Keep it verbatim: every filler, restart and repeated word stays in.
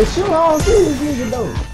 to shoot. I don't see this nigga though.